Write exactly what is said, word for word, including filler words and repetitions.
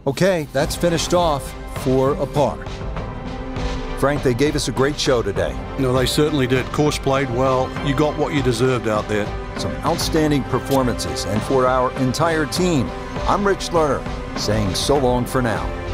Okay, that's finished off for a par. Frank, they gave us a great show today. No, they certainly did. Course played well. You got what you deserved out there. Some outstanding performances. And for our entire team, I'm Rich Lerner, saying so long for now.